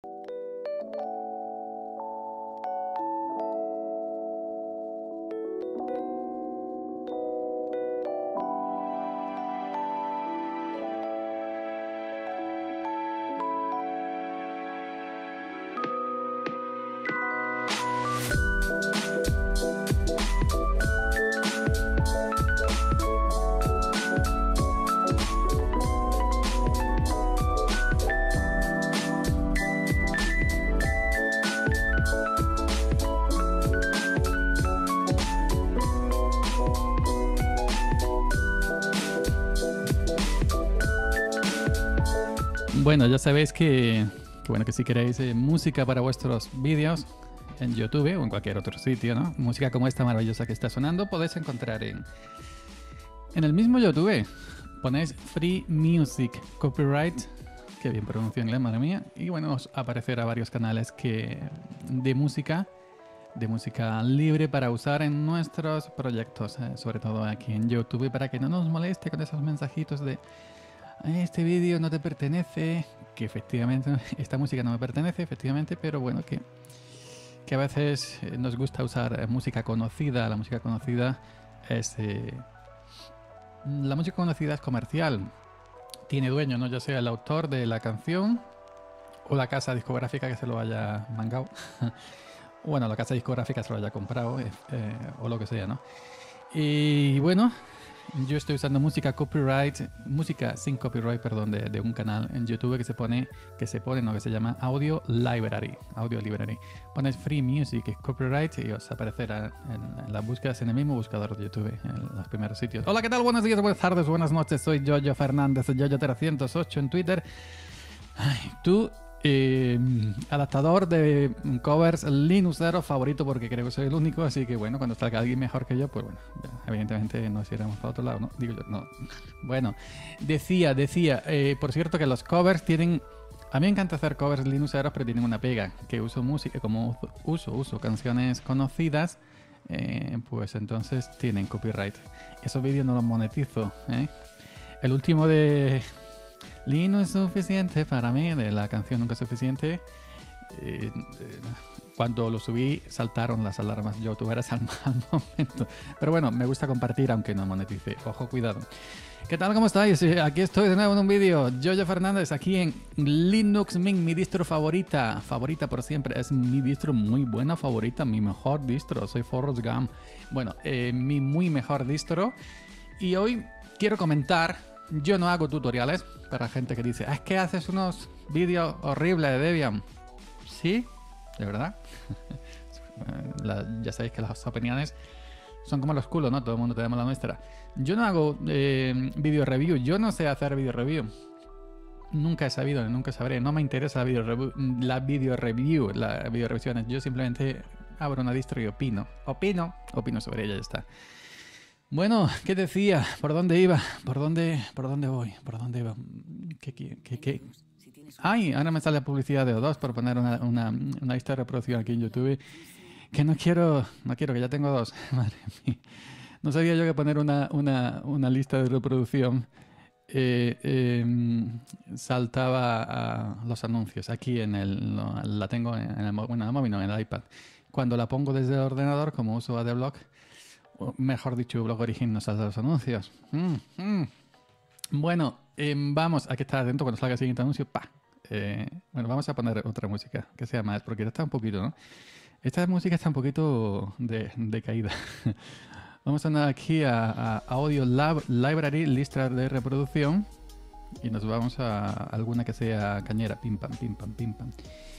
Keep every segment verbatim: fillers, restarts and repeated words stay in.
Bueno, ya sabéis que, que, bueno, que si queréis eh, música para vuestros vídeos en YouTube o en cualquier otro sitio, ¿no? Música como esta maravillosa que está sonando podéis encontrar en, en el mismo YouTube. Ponéis Free Music Copyright, que bien pronuncio inglés, madre mía, y bueno, os aparecerá varios canales que, de música, de música libre para usar en nuestros proyectos, eh, sobre todo aquí en YouTube, para que no nos moleste con esos mensajitos de este vídeo no te pertenece, que efectivamente esta música no me pertenece, efectivamente, pero bueno, que, que a veces nos gusta usar música conocida. La música conocida es eh, la música conocida es comercial, tiene dueño, ¿no? Ya sea el autor de la canción o la casa discográfica que se lo haya mangado. Bueno, la casa discográfica se lo haya comprado eh, eh, o lo que sea, ¿no? Y bueno, yo estoy usando música copyright, música sin copyright, perdón, de, de un canal en YouTube que se pone, que se pone, no, que se llama Audio Library, Audio Library. Pones Free Music Copyright y os aparecerá en, en las búsquedas en el mismo buscador de YouTube, en los primeros sitios. Hola, ¿qué tal? Buenos días, buenas tardes, buenas noches. Soy Yoyo Fernández, Yoyo trescientos ocho en Twitter. Ay, tú... Eh, adaptador de covers Linuxero favorito, porque creo que soy el único, así que bueno, cuando salga alguien mejor que yo, pues bueno, ya, evidentemente nos iremos para otro lado, ¿no? Digo yo, no. Bueno, decía, decía, eh, por cierto que los covers tienen, a mí me encanta hacer covers Linuxeros, pero tienen una pega, que uso música, como uso, uso canciones conocidas, eh, pues entonces tienen copyright. Esos vídeos no los monetizo, ¿eh? El último de... Linux es suficiente para mí, de la canción Nunca es suficiente. Eh, eh, cuando lo subí saltaron las alarmas youtuberas al mal momento. Pero bueno, me gusta compartir aunque no monetice. Ojo, cuidado. ¿Qué tal? ¿Cómo estáis? Aquí estoy de nuevo en un vídeo. Yoyo Fernández aquí en Linux Mint, mi distro favorita. Favorita por siempre. Es mi distro muy buena favorita, mi mejor distro. Soy Forrest Gump. Bueno, eh, mi muy mejor distro. Y hoy quiero comentar... Yo no hago tutoriales para gente que dice, es que haces unos vídeos horribles de Debian. ¿Sí? ¿De verdad? la, ya sabéis que las opiniones son como los culos, ¿no? Todo el mundo tenemos la nuestra. Yo no hago eh, video review. Yo no sé hacer video review. Nunca he sabido, nunca sabré. No me interesa la video review, la video review, las video revisiones. Yo simplemente abro una distro y opino. Opino, opino sobre ella y ya está. Bueno, ¿qué decía? ¿Por dónde iba? ¿Por dónde, por dónde voy? ¿Por dónde iba? ¿Qué, qué, qué, qué? Ay, ahora me sale la publicidad de O dos por poner una, una, una lista de reproducción aquí en YouTube. Que no quiero, no quiero, que ya tengo dos. Madre mía. No sabía yo que poner una, una, una lista de reproducción eh, eh, saltaba a los anuncios. Aquí en el, no, la tengo en el, bueno, en el móvil, no, en el iPad. Cuando la pongo desde el ordenador, como uso Adblock, mejor dicho, Blog Origin nos salta los anuncios. Mm, mm. Bueno, eh, vamos, hay que estar atento cuando salga el siguiente anuncio. Pa. Eh, bueno, vamos a poner otra música que sea más, porque esta está un poquito, ¿no? Esta música está un poquito de, de caída. Vamos a andar aquí a, a Audio Lab, Library, lista de reproducción, y nos vamos a alguna que sea cañera. Pim, pam, pim, pam, pim, pam.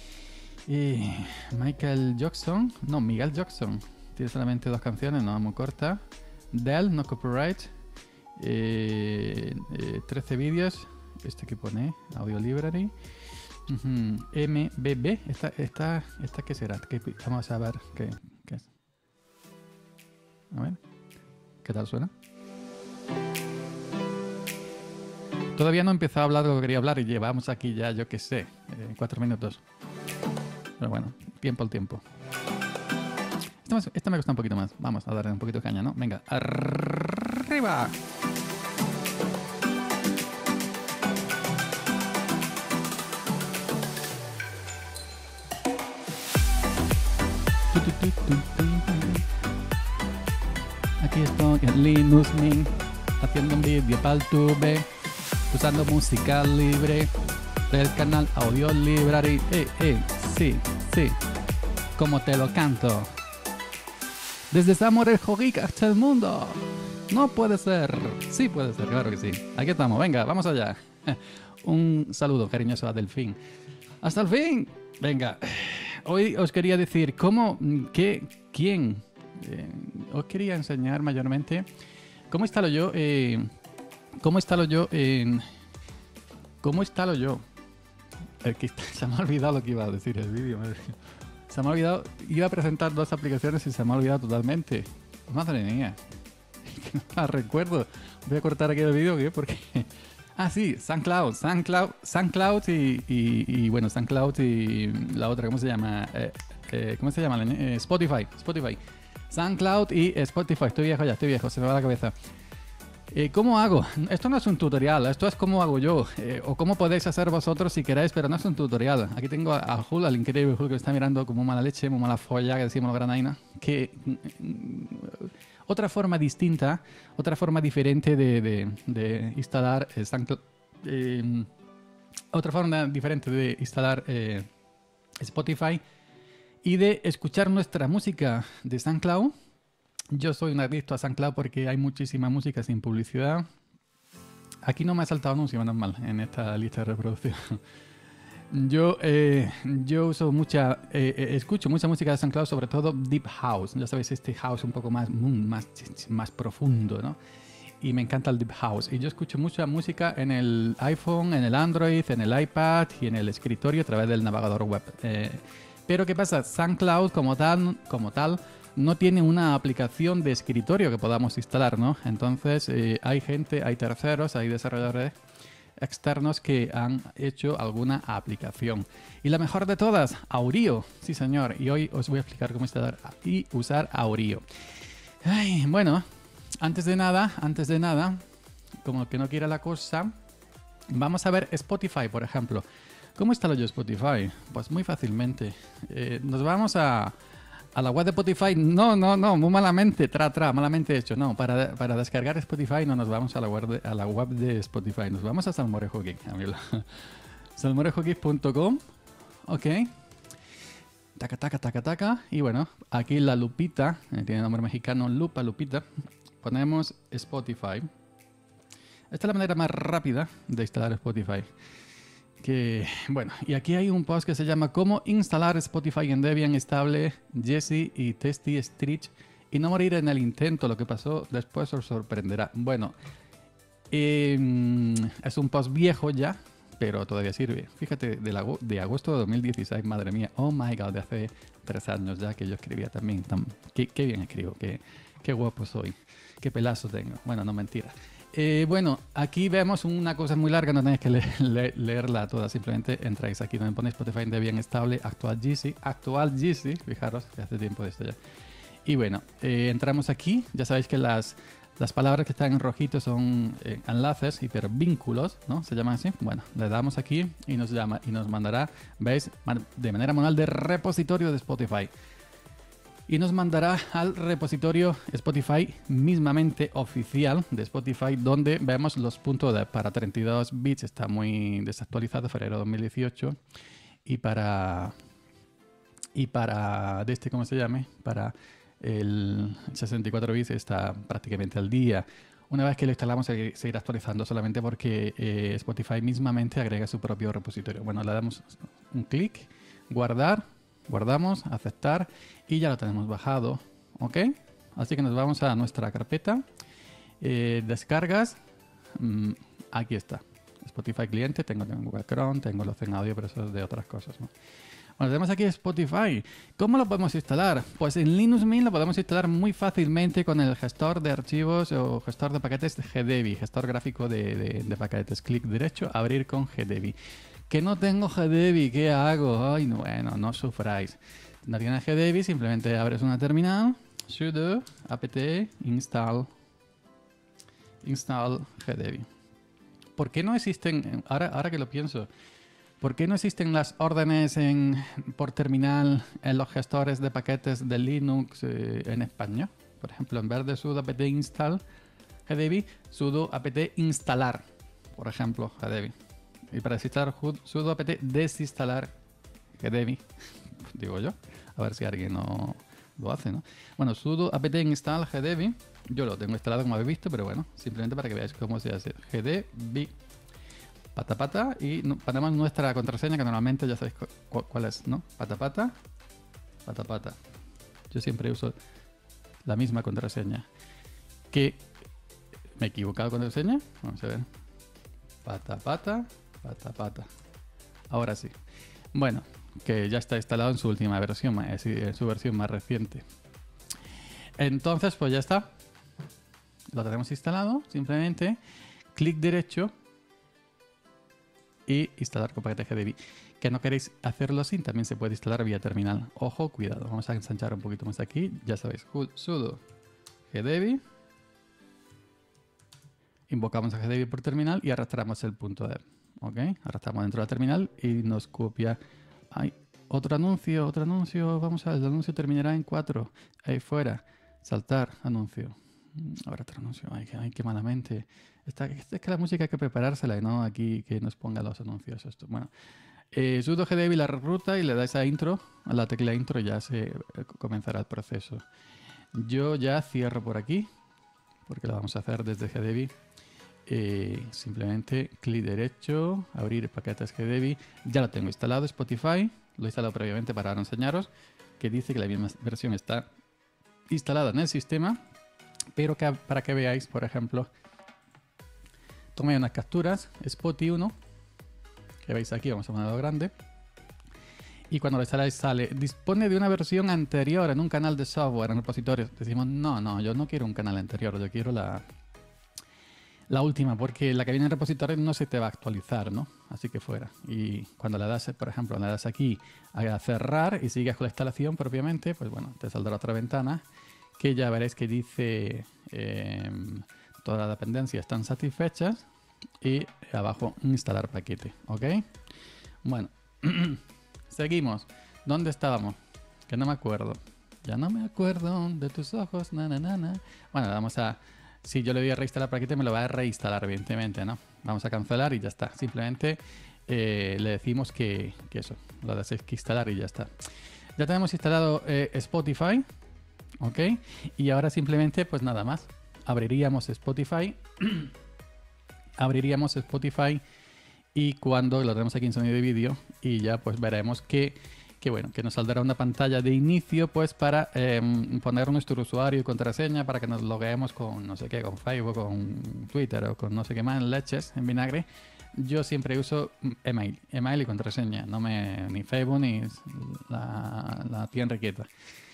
Y Michael Jackson, no, Miguel Jackson. Tiene solamente dos canciones, no, muy corta. Dell, no copyright. Eh, eh, trece vídeos. Este que pone, Audio Library. Uh-huh. M B B. Esta, esta, esta ¿qué será? ¿Qué, vamos a ver qué, qué es. A ver. ¿Qué tal suena? Todavía no he empezado a hablar de lo que quería hablar y llevamos aquí ya, yo qué sé, eh, cuatro minutos. Pero bueno, tiempo al tiempo. Esta me gusta un poquito más. Vamos a darle un poquito de caña, ¿no? Venga, arriba. Aquí estoy en Linux Mint haciendo un vídeo para el tube, usando música libre del canal Audio Library. Eh, eh, sí, sí, como te lo canto. Desde Samorejo Geek hasta el mundo. No puede ser. Sí puede ser, claro que sí. Aquí estamos, venga, vamos allá. Un saludo cariñoso a Delfín. ¡Hasta el fin! Venga, hoy os quería decir cómo, qué, quién, eh, os quería enseñar mayormente cómo instalo yo, eh, cómo instalo yo en, cómo instalo yo, eh, que se me ha olvidado lo que iba a decir el vídeo, se me ha olvidado, iba a presentar dos aplicaciones y se me ha olvidado totalmente, madre mía, no la recuerdo, voy a cortar aquí el vídeo, ¿qué? Porque... Ah, sí, SoundCloud, SoundCloud, SoundCloud y, y, y bueno, SoundCloud y la otra, ¿cómo se llama? Eh, eh, ¿Cómo se llama? Eh, Spotify, Spotify. SoundCloud y Spotify. Estoy viejo ya, estoy viejo, se me va la cabeza. Eh, ¿Cómo hago? Esto no es un tutorial, esto es cómo hago yo, eh, o cómo podéis hacer vosotros si queréis, pero no es un tutorial. Aquí tengo a, a Hul, al increíble Hul, que me está mirando como mala leche, como mala folla, que decimos los granaina, que... Otra forma distinta, otra forma diferente de, de, de instalar eh, SoundCloud, eh, otra forma diferente de instalar eh, Spotify y de escuchar nuestra música de SoundCloud. Yo soy un adicto a SoundCloud porque hay muchísima música sin publicidad. Aquí no me ha saltado anuncio, menos mal, en esta lista de reproducción. Yo, eh, yo uso mucha, eh, eh, escucho mucha música de SoundCloud, sobre todo Deep House. Ya sabéis, este house un poco más, más, más profundo, ¿no? Y me encanta el Deep House. Y yo escucho mucha música en el iPhone, en el Android, en el iPad y en el escritorio a través del navegador web. Eh, pero ¿qué pasa? SoundCloud como tal, como tal no tiene una aplicación de escritorio que podamos instalar, ¿no? Entonces eh, hay gente, hay terceros, hay desarrolladores externos que han hecho alguna aplicación. Y la mejor de todas, Aurio. Sí, señor. Y hoy os voy a explicar cómo instalar y usar Aurio. Ay, bueno, antes de nada, antes de nada, como que no quiera la cosa, vamos a ver Spotify, por ejemplo. ¿Cómo instalo yo Spotify? Pues muy fácilmente. Eh, nos vamos a... A la web de Spotify, no, no, no, muy malamente, tra, tra, malamente hecho. No, para, para descargar Spotify no nos vamos a la web de, a la web de Spotify, nos vamos a Salmorejo Geek, amigo. salmorejo geek punto com, ok. Taca, taca, taca, taca. Y bueno, aquí la lupita, eh, tiene nombre mexicano, lupa, lupita. Ponemos Spotify. Esta es la manera más rápida de instalar Spotify. Que, bueno, y aquí hay un post que se llama ¿Cómo instalar Spotify en Debian estable, Jesse y Testy Stretch y no morir en el intento? Lo que pasó después os sorprenderá. Bueno, eh, es un post viejo ya, pero todavía sirve. Fíjate, de, la, de agosto de dos mil dieciséis, madre mía, oh my god, de hace tres años ya que yo escribía también. Tan, qué, qué bien escribo, qué, qué guapo soy, qué pelazo tengo. Bueno, no mentira. Eh, bueno, aquí vemos una cosa muy larga, no tenéis que le le leerla toda, simplemente entráis aquí donde pone Spotify en Debian estable, actual G C, actual G C, fijaros que hace tiempo de esto ya. Y bueno, eh, entramos aquí, ya sabéis que las, las palabras que están en rojito son eh, enlaces, hipervínculos, ¿no? Se llaman así. Bueno, le damos aquí y nos llama y nos mandará, veis, de manera manual de repositorio de Spotify. Y nos mandará al repositorio Spotify mismamente oficial de Spotify, donde vemos los puntos de, para treinta y dos bits, está muy desactualizado, febrero de dos mil dieciocho, y para, y para, de este, ¿cómo se llame? Para el sesenta y cuatro bits está prácticamente al día. Una vez que lo instalamos, se seguirá actualizando solamente porque eh, Spotify mismamente agrega su propio repositorio. Bueno, le damos un clic, guardar. Guardamos, aceptar y ya lo tenemos bajado, ¿ok? Así que nos vamos a nuestra carpeta, eh, descargas, mm, aquí está, Spotify cliente, tengo en Google Chrome, tengo los en audio, pero eso es de otras cosas, ¿no? Bueno, tenemos aquí Spotify. ¿Cómo lo podemos instalar? Pues en Linux Mint lo podemos instalar muy fácilmente con el gestor de archivos o gestor de paquetes de Gdebi, gestor gráfico de, de, de paquetes. Clic derecho, abrir con Gdebi. Que no tengo Gdebi, ¿qué hago? Ay, no, bueno, no sufráis. No tienes Gdebi, simplemente abres una terminal, sudo apt install install Gdebi. ¿Por qué no existen? Ahora, ahora que lo pienso, ¿Por qué no existen las órdenes en, por terminal en los gestores de paquetes de Linux eh, en español? Por ejemplo, en vez de sudo apt install gdebi, sudo apt instalar, por ejemplo, gdebi. Y para desinstalar sudo apt desinstalar gdebi, digo yo, a ver si alguien no lo hace, ¿no? Bueno, sudo apt install gdebi, yo lo tengo instalado como habéis visto, pero bueno, simplemente para que veáis cómo se hace. Gdebi, pata pata, y ponemos nuestra contraseña, que normalmente ya sabéis cu cuál es, ¿no? Pata pata, pata pata. Yo siempre uso la misma contraseña. Que me he equivocado con contraseña. Vamos a ver. Pata pata, pata pata. Ahora sí. Bueno, que ya está instalado en su última versión, en su versión más reciente. Entonces, pues ya está. Lo tenemos instalado. Simplemente clic derecho y instalar con paquete gdebi. Que no queréis hacerlo sin, también se puede instalar vía terminal. Ojo, cuidado. Vamos a ensanchar un poquito más aquí. Ya sabéis, sudo gdebi. Invocamos a gdebi por terminal y arrastramos el punto .dev. ¿Ok? Arrastramos dentro de la terminal y nos copia. Hay otro anuncio, otro anuncio. Vamos a ver, el anuncio terminará en cuatro. Ahí fuera. Saltar, anuncio. Ahora otro anuncio. Ay, ay qué malamente. Esta, es que la música hay que preparársela y no aquí que nos ponga los anuncios. Esto. Bueno, eh, sudo gdebi la ruta y le dais a intro, a la tecla intro, y ya se eh, comenzará el proceso. Yo ya cierro por aquí, porque lo vamos a hacer desde gdebi. Eh, simplemente clic derecho, abrir paquetes gdebi. Ya lo tengo instalado, Spotify. Lo he instalado previamente para ahora enseñaros, que dice que la misma versión está instalada en el sistema. Pero que, para que veáis, por ejemplo, tomé unas capturas, Spotify uno, que veis aquí, vamos a ponerlo grande. Y cuando lo instaláis sale, dispone de una versión anterior en un canal de software, en repositorios. Decimos, no, no, yo no quiero un canal anterior, yo quiero la, la última, porque la que viene en repositorios no se te va a actualizar, ¿no? Así que fuera. Y cuando le das, por ejemplo, le das aquí a cerrar y sigues con la instalación propiamente, pues bueno, te saldrá otra ventana que ya veréis que dice eh, todas las dependencias están satisfechas y abajo instalar paquete, ¿ok? Bueno, seguimos. ¿Dónde estábamos? Que no me acuerdo. Ya no me acuerdo de tus ojos, na, na, na, na. Bueno, vamos a... Si yo le doy a reinstalar paquete, me lo va a reinstalar, evidentemente, ¿no? Vamos a cancelar y ya está. Simplemente eh, le decimos que, que eso, lo de que instalar y ya está. Ya tenemos instalado eh, Spotify. ¿Ok? Y ahora simplemente, pues nada más. Abriríamos Spotify. Abriríamos Spotify. Y cuando lo tenemos aquí en sonido y vídeo. Y ya pues veremos que, que bueno, que nos saldrá una pantalla de inicio pues para eh, poner nuestro usuario y contraseña para que nos logueemos con no sé qué, con Facebook, con Twitter o con no sé qué más, leches en vinagre. Yo siempre uso email, email y contraseña. No me, ni Facebook ni la, la tía Enriqueta.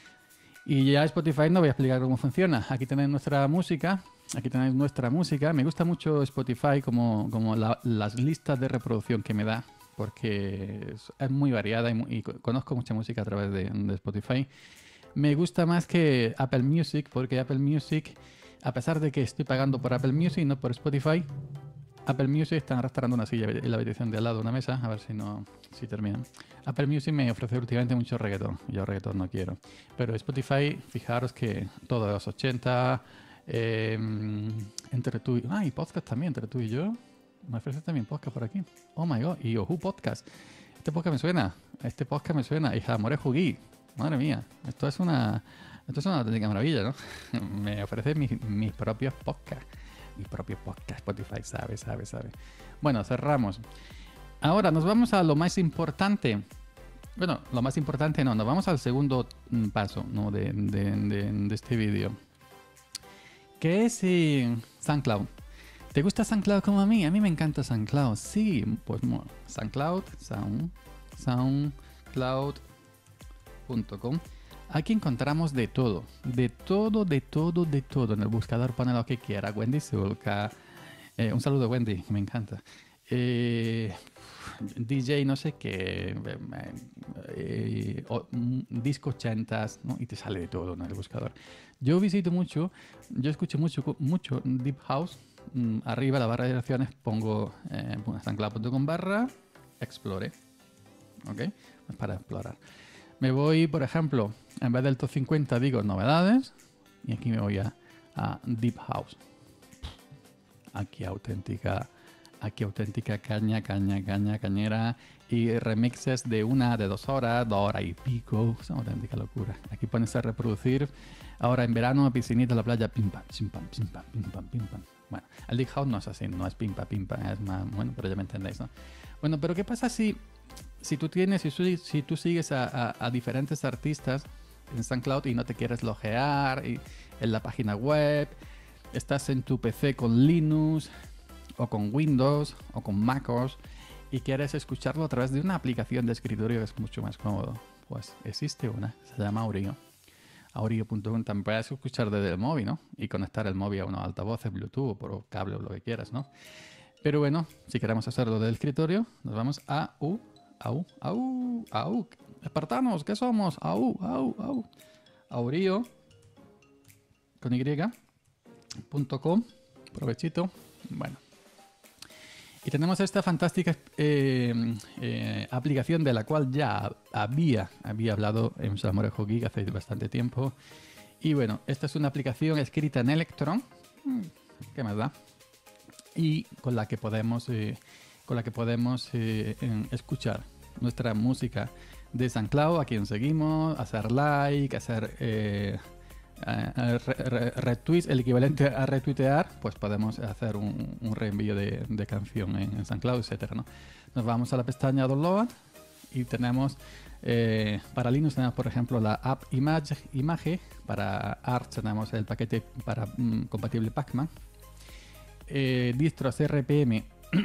Y ya Spotify no voy a explicar cómo funciona. Aquí tenéis nuestra música. Aquí tenéis nuestra música. Me gusta mucho Spotify como, como la, las listas de reproducción que me da. Porque es, es muy variada y, y conozco mucha música a través de, de Spotify. Me gusta más que Apple Music porque Apple Music, a pesar de que estoy pagando por Apple Music y no por Spotify, Apple Music están arrastrando una silla en la habitación de al lado, una mesa, a ver si no si terminan. Apple Music me ofrece últimamente mucho reggaetón. Yo reggaetón no quiero. Pero Spotify, fijaros que todo de los ochenta, eh, entre tú y... Ah, y podcast también, entre tú y yo. Me ofrece también podcast por aquí. Oh my god, y Oju Podcast. Este podcast me suena, este podcast me suena. Y Jamore Jugui. Madre mía, esto es una, esto es una auténtica maravilla, ¿no? Me ofrece mis, mis propios podcasts. Mi propio podcast, Spotify, sabe, sabe, sabe. Bueno, cerramos. Ahora nos vamos a lo más importante. Bueno, lo más importante no, nos vamos al segundo paso, ¿no? de, de, de, de este vídeo. Que es eh, SoundCloud. ¿Te gusta SoundCloud como a mí? A mí me encanta SoundCloud. Sí, pues bueno, SoundCloud, sound, soundcloud punto com. Aquí encontramos de todo, de todo, de todo, de todo. En el buscador pone lo que quiera. Wendy Zulka. Eh, un saludo, Wendy, me encanta. Eh, D J no sé qué. Eh, eh, o, disco ochentas, ¿no? Y te sale de todo en el buscador. Yo visito mucho, yo escucho mucho, mucho Deep House. Arriba la barra de direcciones pongo eh, soundcloud punto com barra explore. ¿Ok? Pues para explorar. Me voy, por ejemplo, en vez del top cincuenta digo novedades. Y aquí me voy a, a Deep House. Aquí auténtica, aquí auténtica caña, caña, caña, cañera. Y remixes de una, de dos horas, dos horas y pico. Es una auténtica locura. Aquí pones a reproducir. Ahora en verano, piscinita, la playa, pim pam, pim pam, pim pam, pim pam, pim pam. Bueno, el Deep House no es así, no es pim pam, pim pam, es más, bueno, pero ya me entendéis, ¿no? Bueno, pero ¿qué pasa si, si tú tienes, si, si tú sigues a, a, a diferentes artistas en SoundCloud y no te quieres loguear y en la página web, estás en tu P C con Linux o con Windows o con MacOS y quieres escucharlo a través de una aplicación de escritorio que es mucho más cómodo? Pues existe una, se llama Aurio. Aurio punto com. También puedes escuchar desde el móvil, ¿no? Y conectar el móvil a unos altavoces, Bluetooth, por cable o lo que quieras, ¿no? Pero bueno, si queremos hacerlo del escritorio, nos vamos a U, AU, AU, AU. Espartanos, ¿qué somos? AU, AU, AU. Aurio, con Y, punto com. Provechito. Bueno. Y tenemos esta fantástica eh, eh, aplicación de la cual ya había, había hablado en Salmorejo Geek hace bastante tiempo. Y bueno, esta es una aplicación escrita en Electron. ¿Qué más da? Y con la que podemos, eh, con la que podemos eh, escuchar nuestra música de SoundCloud, a quien seguimos, hacer like, hacer eh, eh, re, re, retweets, el equivalente a retuitear, pues podemos hacer un, un reenvío de, de canción en, en SoundCloud, etcétera, ¿no? Nos vamos a la pestaña Download y tenemos eh, para Linux tenemos por ejemplo la app Image, Image, para Arch tenemos el paquete para mm, compatible Pacman. Eh, distros R P M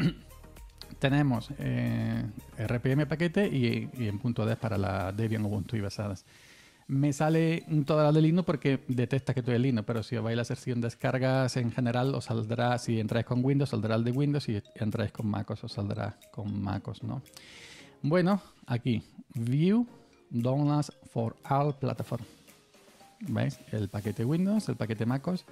tenemos eh, R P M paquete y, y en punto .dev para la Debian, Ubuntu y basadas. Me sale toda la de Linux porque detecta que estoy en Linux, pero si os vais a la sección descargas en general os saldrá, si entráis con Windows saldrá el de Windows, y si entráis con MacOS os saldrá con MacOS, ¿no? Bueno, aquí View Downloads for All Platform. ¿Veis? El paquete Windows, el paquete MacOS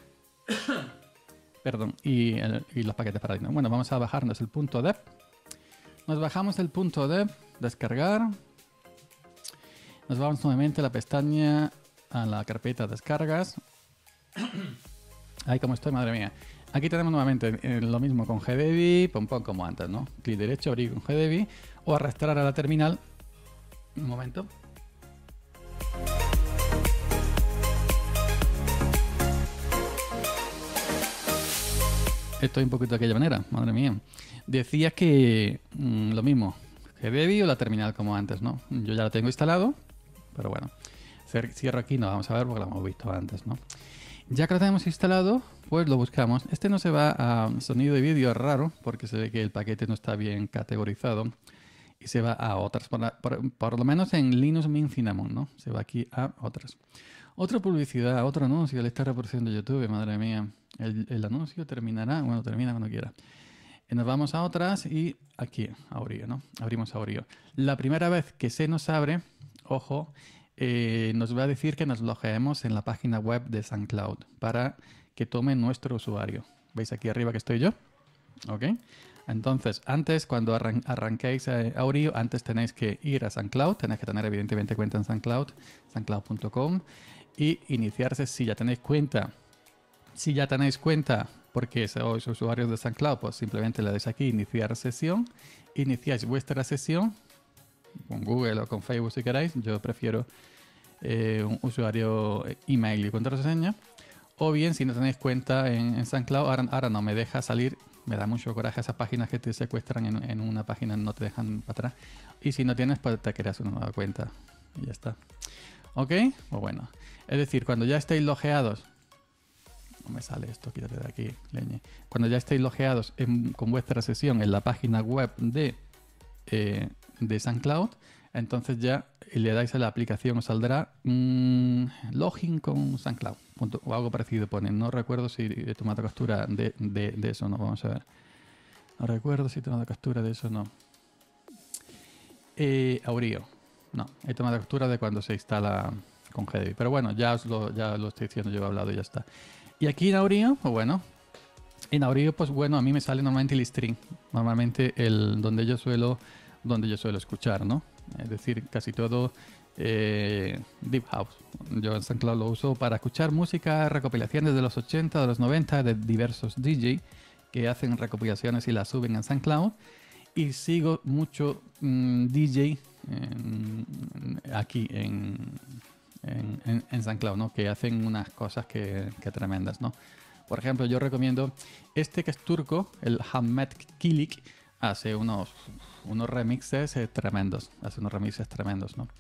Perdón, y, el, y los paquetes para Linux. Bueno, vamos a bajarnos el punto .dev. Nos bajamos el punto .dev, descargar. Nos vamos nuevamente a la pestaña, a la carpeta descargas. Ahí como estoy, madre mía. Aquí tenemos nuevamente eh, lo mismo con Gdebi, pom pom como antes, ¿no? Clic derecho, abrir con Gdebi o arrastrar a la terminal. Un momento. Estoy un poquito de aquella manera, madre mía. Decía que mmm, lo mismo, Gdebi o la terminal como antes, ¿no? Yo ya lo tengo instalado, pero bueno. Cierro aquí, no vamos a ver porque lo hemos visto antes, ¿no? Ya que lo tenemos instalado, pues lo buscamos. Este no se va a sonido y vídeo, es raro, porque se ve que el paquete no está bien categorizado. Y se va a otras, por, la, por, por lo menos en Linux Mint Cinnamon, ¿no? Se va aquí a otras. Otra publicidad, otro anuncio, le está reproduciendo YouTube, madre mía. El, el anuncio terminará, bueno, termina cuando quiera. Y nos vamos a otras y aquí, Aurio, ¿no? Abrimos Aurio. La primera vez que se nos abre, ojo, eh, nos va a decir que nos logueemos en la página web de SoundCloud para que tome nuestro usuario. ¿Veis aquí arriba que estoy yo? ¿Ok? Entonces, antes, cuando arran arranquéis a Aurio, antes tenéis que ir a SoundCloud, tenéis que tener evidentemente cuenta en SoundCloud, soundcloud punto com, y iniciarse si ya tenéis cuenta. Si ya tenéis cuenta porque sois usuarios de SoundCloud, pues simplemente le dais aquí iniciar sesión, iniciáis vuestra sesión con Google o con Facebook si queréis. Yo prefiero eh, un usuario, email y contraseña. O bien, si no tenéis cuenta en, en SoundCloud, ahora, ahora no me deja salir. Me da mucho coraje esas páginas que te secuestran en, en una página, no te dejan para atrás. Y si no tienes, pues te creas una nueva cuenta. Y ya está. ¿Ok? Pues bueno. Es decir, cuando ya estéis logueados... No me sale esto, quítate de aquí, leñe. Cuando ya estéis logueados en, con vuestra sesión en la página web de, eh, de SoundCloud, entonces ya le dais a la aplicación, os saldrá mmm, login con SoundCloud. Punto, o algo parecido pone. No recuerdo si he tomado captura de, de, de eso, no. Vamos a ver. No recuerdo si he tomado captura de eso, no. Eh, Aurio. No, he tomado captura de cuando se instala con Gdebi. Pero bueno, ya os lo, ya lo estoy diciendo, yo he hablado y ya está. Y aquí en Aurio, pues bueno, en Aurio, pues bueno, a mí me sale normalmente el string. Normalmente el donde yo suelo donde yo suelo escuchar, ¿no? Es decir, casi todo eh, Deep House. Yo en SoundCloud lo uso para escuchar música, recopilaciones de los ochenta, de los noventa, de diversos D J que hacen recopilaciones y las suben en SoundCloud. Y sigo mucho mmm, D J en, aquí en, en, en, en SoundCloud, ¿no? Que hacen unas cosas que, que tremendas, ¿no? Por ejemplo, yo recomiendo este que es turco, el Ahmet Kilik, hace unos, unos remixes eh, tremendos, hace unos remixes tremendos, ¿no?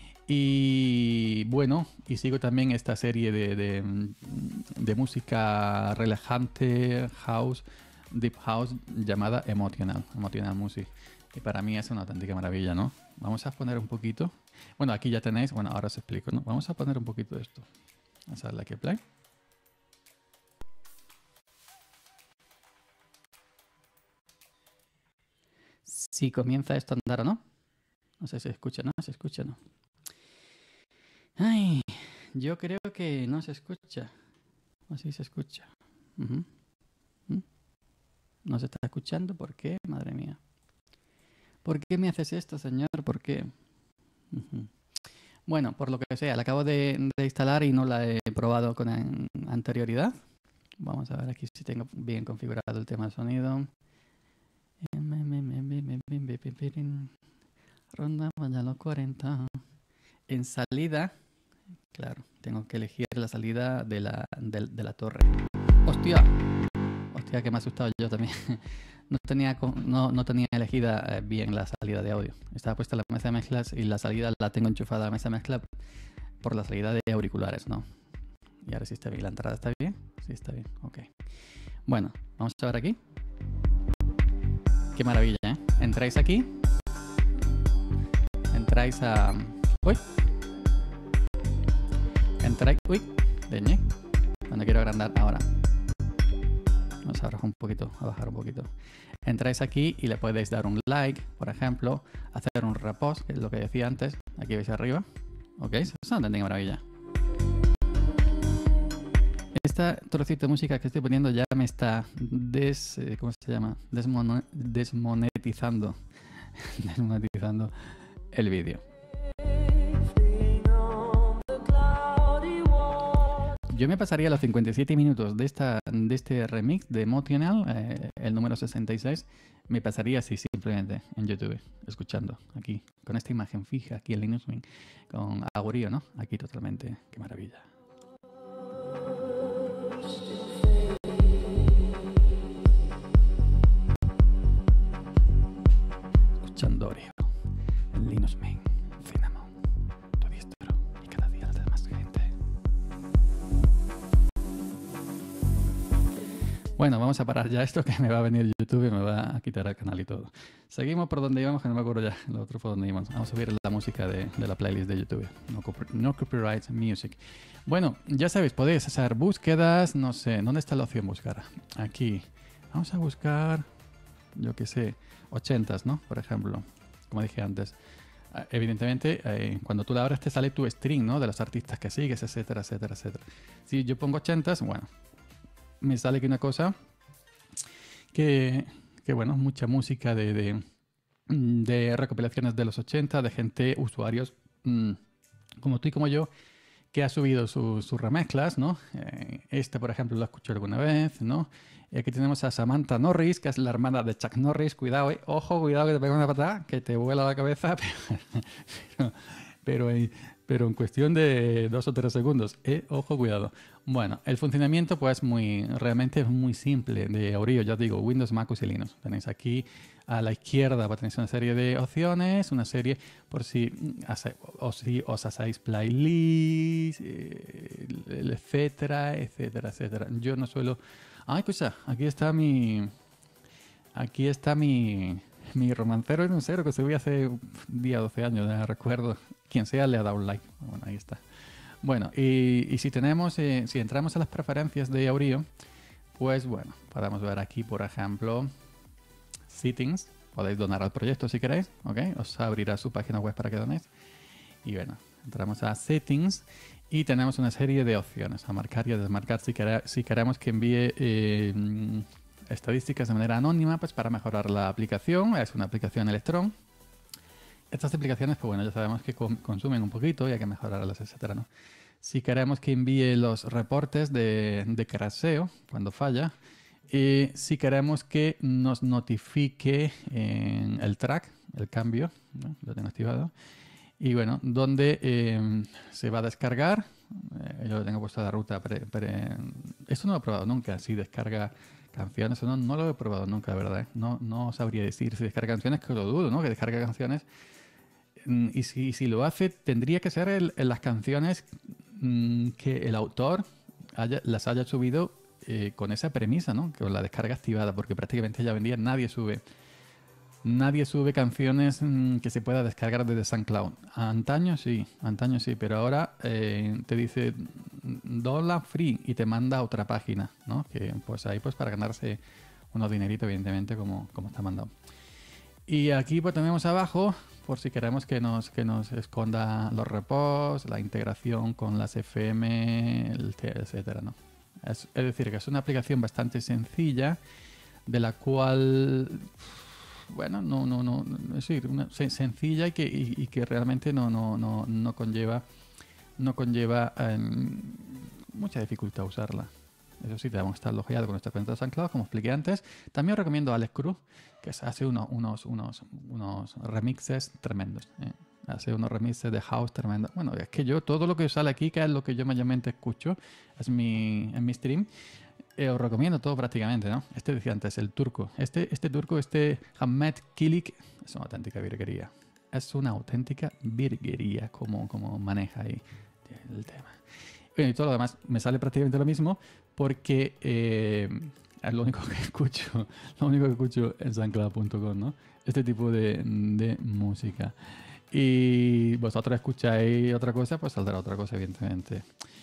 Y bueno, y sigo también esta serie de, de, de música relajante, house, deep house, llamada Emotional, Emotional Music. Y para mí es una auténtica maravilla, ¿no? Vamos a poner un poquito. Bueno, aquí ya tenéis, bueno, ahora os explico, ¿no? Vamos a poner un poquito de esto. Vamos a darle aquí play. Si comienza esto a andar o no. No sé si se escucha, ¿no? Se escucha, ¿no? Ay, yo creo que no se escucha. O sí se escucha. Uh-huh. ¿Mm? No se está escuchando. ¿Por qué? Madre mía. ¿Por qué me haces esto, señor? ¿Por qué? Uh-huh. Bueno, por lo que sea, la acabo de, de instalar y no la he probado con an- anterioridad. Vamos a ver aquí si tengo bien configurado el tema de sonido. Ronda, vaya a los cuarenta. En salida, claro, tengo que elegir la salida de la, de, de la torre. ¡Hostia! Hostia, que me ha asustado yo también. No tenía, no, no tenía elegida bien la salida de audio. Estaba puesta la mesa de mezclas y la salida la tengo enchufada a la mesa de mezclas por la salida de auriculares, ¿no? Y ahora sí está bien. ¿La entrada está bien? Sí, está bien. Ok. Bueno, vamos a ver aquí. Qué maravilla, ¿eh? Entráis aquí. Entráis a... ¡Uy! Entráis... ¡Uy! Leñé. Cuando quiero agrandar ahora. Vamos a bajar un poquito, a bajar un poquito. Entráis aquí y le podéis dar un like, por ejemplo, hacer un repost, que es lo que decía antes. Aquí veis arriba. ¿Ok? Eso es una auténtica maravilla. Esta trocito de música que estoy poniendo ya me está des... ¿Cómo se llama? Desmono, desmonetizando. desmonetizando el vídeo. Yo me pasaría los cincuenta y siete minutos de, esta, de este remix de Emotional, eh, el número sesenta y seis, me pasaría así simplemente en YouTube, escuchando aquí, con esta imagen fija aquí en Linux Mint, con Agurío, ¿no? Aquí totalmente, qué maravilla. Escuchando Oreo, en Linux Mint, Cinnamon, tu distro, y cada día la de más gente. Bueno, vamos a parar ya esto, que me va a venir YouTube y me va a quitar el canal y todo. Seguimos por donde íbamos, que no me acuerdo ya lo otro por donde íbamos. Vamos a ver la música de, de la playlist de YouTube. No, no Copyright Music. Bueno, ya sabéis, podéis hacer búsquedas, no sé, ¿dónde está la opción buscar? Aquí. Vamos a buscar, yo qué sé, ochentas, ¿no? Por ejemplo, como dije antes. Evidentemente, eh, cuando tú la abres te sale tu string, ¿no? De los artistas que sigues, etcétera, etcétera, etcétera. Si yo pongo ochentas, bueno, me sale aquí una cosa que, que bueno, mucha música de, de, de recopilaciones de los ochenta, de gente, usuarios mmm, como tú y como yo, que ha subido sus su remezclas, ¿no? Eh, este, por ejemplo, lo escuché alguna vez, ¿no? Y aquí tenemos a Samantha Norris, que es la hermana de Chuck Norris. Cuidado, eh. Ojo, cuidado que te pega una patada, que te vuela la cabeza, pero... pero, pero Pero en cuestión de dos o tres segundos, eh, ojo, cuidado. Bueno, el funcionamiento pues muy, realmente es muy simple de Aureo, ya os digo, Windows, Mac y Linux. Tenéis aquí a la izquierda, pues tenéis una serie de opciones, una serie por si, hace, o si os hacéis playlist, eh, etcétera, etcétera, etcétera. Yo no suelo... Ay, pues ya, aquí está mi... Aquí está mi... Mi romancero en un cero que subí hace día doce años, ya recuerdo. Quien sea le ha dado un like. Bueno, ahí está. Bueno, y, y si tenemos, eh, si entramos a las preferencias de Aureo, pues bueno, podemos ver aquí, por ejemplo, Settings. Podéis donar al proyecto si queréis, ¿ok? Os abrirá su página web para que donéis. Y bueno, entramos a Settings y tenemos una serie de opciones a marcar y a desmarcar si, quere, si queremos que envíe... Eh, estadísticas de manera anónima, pues para mejorar la aplicación. Es una aplicación Electron, estas aplicaciones, pues bueno, ya sabemos que com- consumen un poquito y hay que mejorarlas, etcétera, ¿no? Si queremos que envíe los reportes de, de crasheo cuando falla, y si queremos que nos notifique en el track, el cambio, ¿no? Lo tengo activado. Y bueno, donde eh, se va a descargar, eh, yo lo tengo puesto a la ruta. Pre, pre, esto no lo he probado nunca, si descarga canciones o no, no lo he probado nunca, ¿verdad? ¿eh? No, no sabría decir si descarga canciones, que lo dudo, ¿no? Que descarga canciones. Mm, Y si, si lo hace, tendría que ser el- en las canciones mm, que el autor haya- las haya subido eh, con esa premisa, ¿no? Con la descarga activada, porque prácticamente ya vendía, nadie sube. Nadie sube canciones mm, que se pueda descargar desde SoundCloud. Antaño sí, antaño sí, pero ahora eh, te dice mm, dólar free y te manda a otra página, ¿no? Que pues ahí pues para ganarse unos dineritos, evidentemente, como, como está mandado. Y aquí pues tenemos abajo, por si queremos que nos, que nos esconda los repos, la integración con las F M, el T, etcétera, ¿no? Es, es decir, que es una aplicación bastante sencilla, de la cual, bueno, no, no, no, es decir, una, sen- sencilla y que, y, y que realmente no, no, no, no conlleva, no conlleva em, mucha dificultad usarla. Eso sí, tenemos que estar logueado con nuestra cuenta de SoundCloud, como expliqué antes. También os recomiendo a Alex Cruz, que hace uno- unos, unos, unos remixes tremendos. ¿eh? Hace unos remixes de house tremendos. Bueno, es que yo, todo lo que sale aquí, que es lo que yo mayormente escucho, es mi, en mi stream, eh, os recomiendo todo prácticamente, ¿no? Este decía antes, el turco. Este, este turco, este Ahmed Kilik, es una auténtica virguería. Es una auténtica virguería como, como maneja ahí el tema. Bueno, y todo lo demás me sale prácticamente lo mismo porque eh, es lo único que escucho, lo único que escucho en soundcloud punto com, ¿no? Este tipo de, de música. Y vosotros escucháis otra cosa, pues saldrá otra cosa, evidentemente.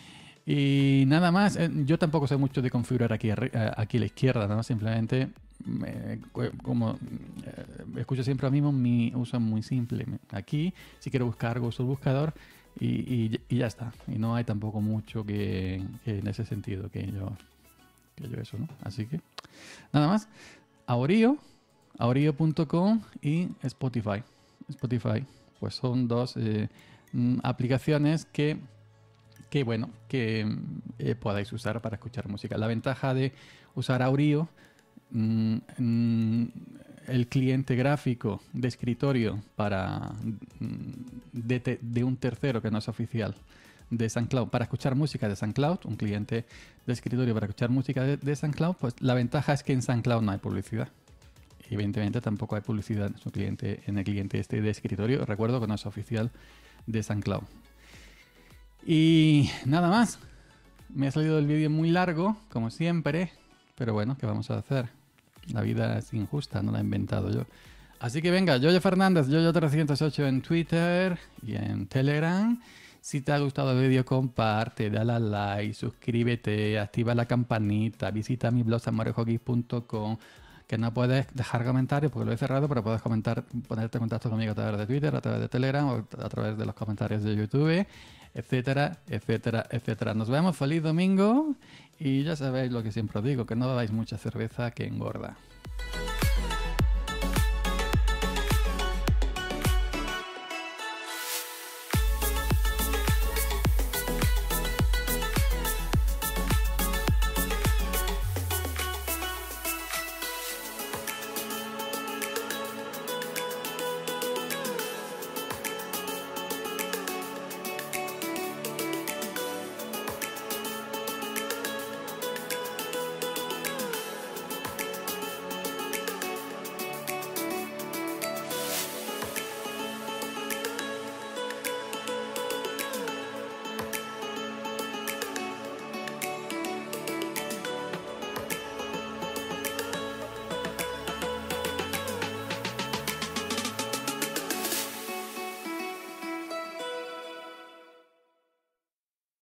Y nada más, eh, yo tampoco sé mucho de configurar aquí, arri- eh, aquí a la izquierda, ¿no? Simplemente, eh, cu- como eh, escucho siempre lo mismo, mi uso es muy simple. Aquí, si quiero buscar algo, uso el buscador y, y- y ya está. Y no hay tampoco mucho que, que en ese sentido que yo, que yo eso, ¿no? Así que, nada más. Aurio, aurio punto com y Spotify. Spotify, pues son dos eh, mm, aplicaciones que que bueno, que eh, podáis usar para escuchar música. La ventaja de usar Aurio, mm, mm, el cliente gráfico de escritorio para mm, de, te- de un tercero que no es oficial de SoundCloud para escuchar música de SoundCloud, un cliente de escritorio para escuchar música de, de SoundCloud, pues la ventaja es que en SoundCloud no hay publicidad. Evidentemente tampoco hay publicidad en su cliente, en el cliente este de escritorio. Recuerdo que no es oficial de SoundCloud. Y nada más. Me ha salido el vídeo muy largo, como siempre. Pero bueno, ¿qué vamos a hacer? La vida es injusta, no la he inventado yo. Así que venga, Yoyo Fernández, Yoyo trescientos ocho en Twitter y en Telegram. Si te ha gustado el vídeo, comparte, dale a like, suscríbete, activa la campanita, visita mi blog samorejogeek punto com, que no puedes dejar comentarios porque lo he cerrado, pero puedes comentar, ponerte en contacto conmigo a través de Twitter, a través de Telegram o a través de los comentarios de YouTube, etcétera, etcétera, etcétera. Nos vemos, feliz domingo y ya sabéis lo que siempre os digo, que no bebáis mucha cerveza que engorda.